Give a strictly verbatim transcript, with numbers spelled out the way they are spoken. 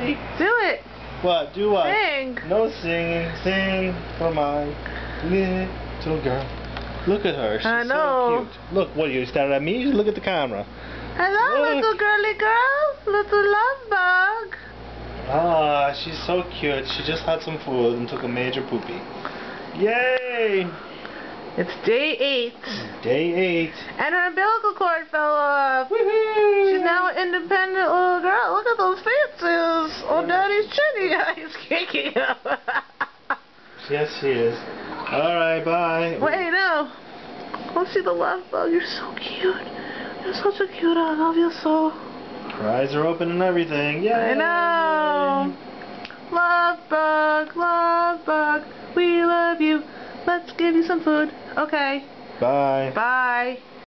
Yay! Do it. What? Do what? Sing. No singing. Sing for my little girl. Look at her. She's I know. so cute. Look, what, you staring at me? Look at the camera. Hello, Look. little girly girl. Little love bug. Ah, she's so cute. She just had some food and took a major poopy. Yay! It's day eight. Day eight. And her umbilical cord fell off. Woohoo! She's now an independent little girl. Look at those fancies. Oh, Daddy's chinny eyes kicking up. Yes, she is. Alright, bye. Wait, no. Let's see the love bug. You're so cute. You're such a cute. I love you so. Her eyes are open and everything. Yay! I know. Love bug, love bug. We love you. Let's give you some food. Okay. Bye. Bye.